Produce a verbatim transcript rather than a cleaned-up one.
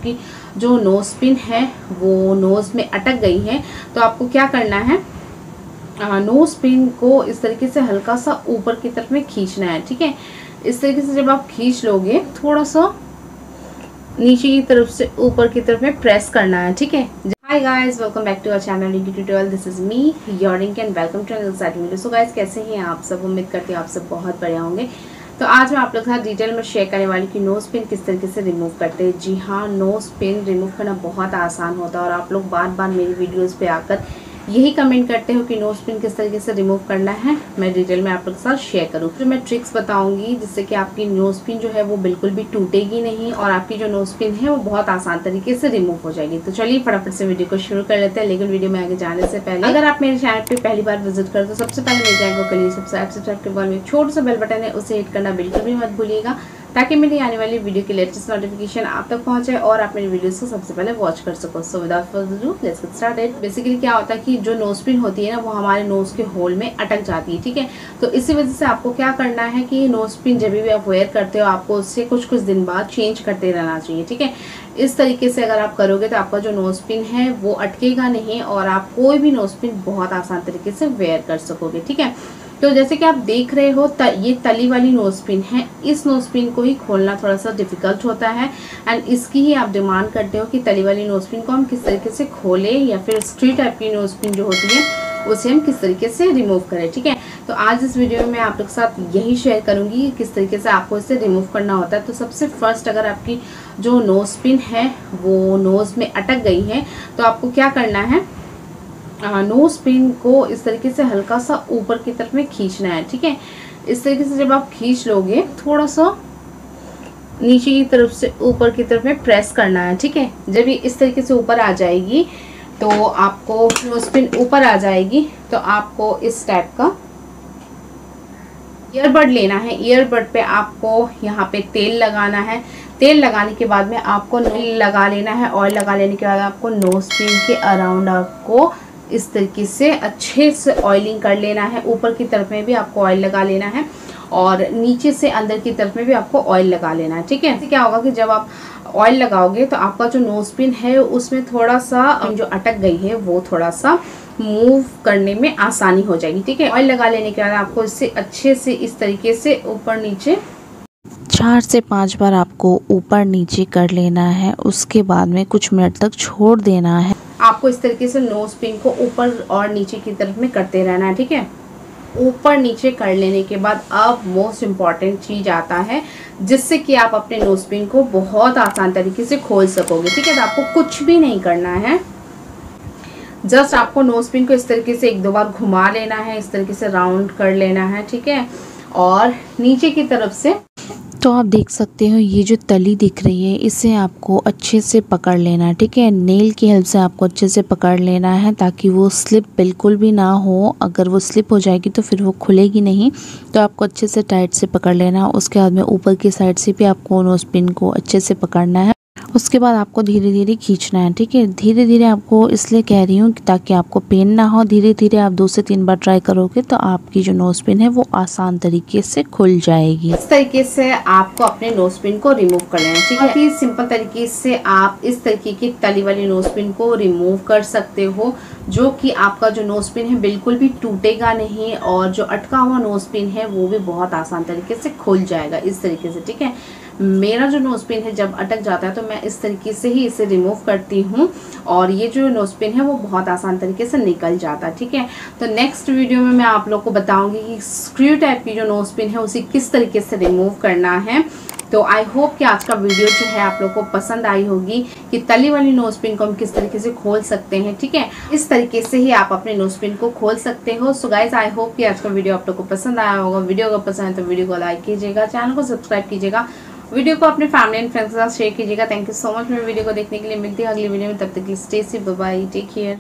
आपकी जो nose pin है वो नोज में अटक गई है, तो आपको क्या करना है, नोज पिन को इस तरीके से हल्का सा ऊपर की तरफ में खींचना है। ठीक है, इस तरीके से जब आप खींच लोगे थोड़ा सा नीचे की तरफ से ऊपर की तरफ में प्रेस करना है। ठीक है। Hi guys, welcome back to our channel Rinki tutorial. This is me your Rinki and welcome to another exciting video. So guys, कैसे हैं आप सब? उम्मीद करती हूँ आप सब बहुत बढ़िया होंगे। तो आज मैं आप लोग के साथ डिटेल में शेयर करने वाली कि नोज पिन किस तरीके से रिमूव करते हैं। जी हाँ, नोज पिन रिमूव करना बहुत आसान होता है और आप लोग बार बार मेरी वीडियोज़ पे आकर यही कमेंट करते हो कि नोज पिन किस तरीके से रिमूव करना है, मैं डिटेल में आप लोग के साथ शेयर करूँ। फिर मैं ट्रिक्स बताऊंगी जिससे कि आपकी नोज पिन जो है वो बिल्कुल भी टूटेगी नहीं और आपकी जो नोज पिन है वो बहुत आसान तरीके से रिमूव हो जाएगी। तो चलिए फटाफट से वीडियो को शुरू कर लेते हैं। लेकिन वीडियो में आगे जाने से पहले अगर आप मेरे चैनल पर पहली बार विजिट करें तो सबसे पहले मेरे चैनल को करिए सब्सक्राइब। सब्सक्राइब के बाद में छोटा सा बेल बटन है, उसे हिट करना बिल्कुल भी मत भूलिएगा ताकि मेरी आने वाली वीडियो की लेटेस्ट नोटिफिकेशन आप तक पहुंचे और आप मेरी वीडियोस को सबसे पहले वॉच कर सको। So without further do let's get started. Basically क्या होता है कि जो नोज पिन होती है ना वो हमारे नोज के होल में अटक जाती है। ठीक है, तो इसी वजह से आपको क्या करना है कि नोज पिन जब भी आप वेयर करते हो आपको उससे कुछ कुछ दिन बाद चेंज करते रहना चाहिए। ठीक है, इस तरीके से अगर आप करोगे तो आपका जो नोज पिन है वो अटकेगा नहीं और आप कोई भी नोज पिन बहुत आसान तरीके से वेयर कर सकोगे। ठीक है, तो जैसे कि आप देख रहे हो त, ये तली वाली नोज पिन है। इस नोज पिन को ही खोलना थोड़ा सा डिफिकल्ट होता है एंड इसकी ही आप डिमांड करते हो कि तली वाली नोज पिन को हम किस तरीके से खोलें या फिर स्ट्री टाइप की नोज पिन जो होती है उसे हम किस तरीके से रिमूव करें। ठीक है, तो आज इस वीडियो में मैं आप लोग के साथ यही शेयर करूंगी किस तरीके से आपको इसे रिमूव करना होता है। तो सबसे फर्स्ट अगर आपकी जो नोज पिन है वो नोज में अटक गई है तो आपको क्या करना है, नोज पिन को इस तरीके से हल्का सा ऊपर की तरफ में खींचना है। ठीक है, इस तरीके से जब आप खींच लोगे थोड़ा सा नीचे की तरफ से ऊपर की तरफ में प्रेस करना है। ठीक है, जब ये इस तरीके से ऊपर आ जाएगी तो आपको नोज पिन ऊपर आ जाएगी तो आपको इस टाइप का ईयरबड लेना है। ईयरबड पे आपको यहाँ पे तेल लगाना है। तेल लगाने के बाद में आपको ऑयल लगा लेना है। ऑयल लगा लेने के बाद आपको नोज पिन के अराउंड आपको इस तरीके से अच्छे से ऑयलिंग कर लेना है। ऊपर की तरफ में भी आपको ऑयल लगा लेना है और नीचे से अंदर की तरफ में भी आपको ऑयल लगा लेना है। ठीक है, इससे क्या होगा कि जब आप ऑयल लगाओगे तो आपका जो नोज पिन है उसमें थोड़ा सा जो अटक गई है वो थोड़ा सा मूव करने में आसानी हो जाएगी। ठीक है, ऑयल लगा लेने के बाद आपको इससे अच्छे से इस तरीके से ऊपर नीचे चार से पाँच बार आपको ऊपर नीचे कर लेना है। उसके बाद में कुछ मिनट तक छोड़ देना है। आपको इस तरीके से नोज पिन को ऊपर और नीचे की तरफ में करते रहना है। ठीक है, ऊपर नीचे कर लेने के बाद अब मोस्ट इम्पॉर्टेंट चीज आता है जिससे कि आप अपने नोज पिन को बहुत आसान तरीके से खोल सकोगे। ठीक है, तो आपको कुछ भी नहीं करना है, जस्ट आपको नोज पिन को इस तरीके से एक दो बार घुमा लेना है, इस तरीके से राउंड कर लेना है। ठीक है, और नीचे की तरफ से तो आप देख सकते हो ये जो तली दिख रही है इसे आपको अच्छे से पकड़ लेना है। ठीक है, नेल की हेल्प से आपको अच्छे से पकड़ लेना है ताकि वो स्लिप बिल्कुल भी ना हो। अगर वो स्लिप हो जाएगी तो फिर वो खुलेगी नहीं, तो आपको अच्छे से टाइट से पकड़ लेना है। उसके बाद में ऊपर की साइड से भी आपको नोज पिन को अच्छे से पकड़ना है। उसके बाद आपको धीरे धीरे खींचना है। ठीक है, धीरे धीरे आपको इसलिए कह रही हूँ ताकि आपको पेन ना हो। धीरे धीरे आप दो से तीन बार ट्राई करोगे तो आपकी जो नोज पिन है वो आसान तरीके से खुल जाएगी। इस तरीके से आपको अपने नोज पिन को रिमूव कर लेना है। ठीक है, बहुत ही सिंपल तरीके से आप इस तरीके की तली वाली नोज पिन को रिमूव कर सकते हो जो कि आपका जो नोज पिन है बिल्कुल भी टूटेगा नहीं और जो अटका हुआ नोज पिन है वो भी बहुत आसान तरीके से खुल जाएगा इस तरीके से। ठीक है, मेरा जो नोज पिन है जब अटक जाता है तो मैं इस तरीके से ही इसे रिमूव करती हूँ और ये जो नोज पिन है वो बहुत आसान तरीके से निकल जाता है। ठीक है, तो नेक्स्ट वीडियो में मैं आप लोग को बताऊंगी कि स्क्रू टाइप की जो नोज पिन है उसे किस तरीके से रिमूव करना है। तो आई होप कि आज का वीडियो जो है आप लोग को पसंद आई होगी कि तली वाली नोज पिन को हम किस तरीके से खोल सकते हैं। ठीक है, इस तरीके से ही आप अपने नोज पिन को खोल सकते हो। सो गाइज, आई होप कि आज का वीडियो आप लोग को पसंद आया होगा। वीडियो को पसंद है तो वीडियो को लाइक कीजिएगा, चैनल को सब्सक्राइब कीजिएगा, वीडियो को अपने फैमिली एंड फ्रेंड्स के साथ शेयर कीजिएगा। थैंक यू सो मच मेरे वीडियो को देखने के लिए। मिलती है अगली वीडियो में, तब तक के लिए stay safe, bye bye, take care.